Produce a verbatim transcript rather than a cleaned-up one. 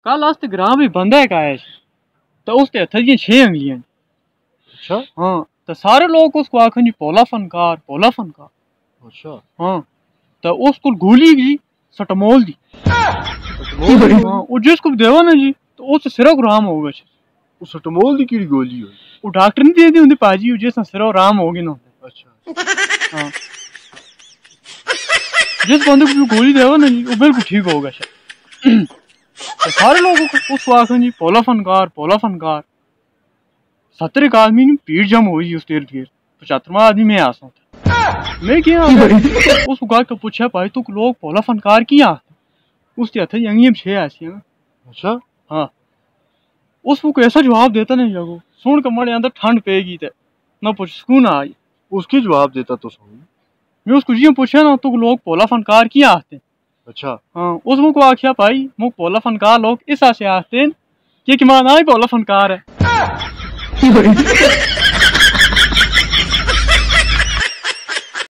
कल आस्ते ग्रां भी बंदा एक आया तो उसके हथ दियां छह अंगलियां। अच्छा हाँ तो सारे लोग उसको आखन जी पोला फनकार पोला फनकार। अच्छा हाँ तो उसको गोली जी सटमोल दी। हाँ वो जिसको देवा ना जी तो उस सिरा को राम हो गया। उस सटमोल दी कीड़ी गोली होई वो डॉक्टर ने दे दी होंदी पाजी जिस सिरा राम हो गया ना। अच्छा हाँ जिस बंदे को गोली देवा ना जी वो बिल्कुल ठीक हो गया। तो सारे लोग उसको आखन जी पोला फनकार पोला फनकार। सत्तर एक आदमी ने भीड़ जम हुई उस इर्द गिर्द। पचहत्तरवां आदमी मैं आसा था। मैं क्या उस उगा के पूछा भाई तू लोग पोला फनकार किया उसके हथ अंगियां छह ऐसी। अच्छा हाँ उसको कैसा जवाब देता नहीं जागो सुन के मारे अंदर ठंड पेगी ते ना पूछ सुकून आई। उसकी जवाब देता तो सुन मैं उसको जी पूछा ना तू लोग पोला फनकार किया आते। अच्छा हाँ उस मुझको आख्या भाई मुझ पोला फनकार लोग इस आसे आते कि माना ही पोला फनकार है।